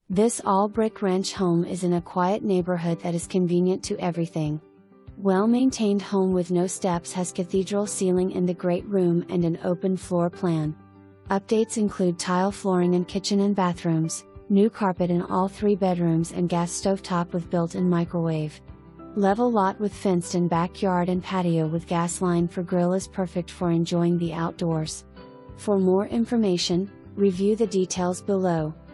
This all-brick ranch home is in a quiet neighborhood that is convenient to everything. Well-maintained home with no steps, has cathedral ceiling in the great room and an open floor plan. Updates include tile flooring in kitchen and bathrooms, new carpet in all 3 bedrooms and gas stovetop with built-in microwave. Level lot with fenced-in backyard and patio with gas line for grill is perfect for enjoying the outdoors. For more information, review the details below.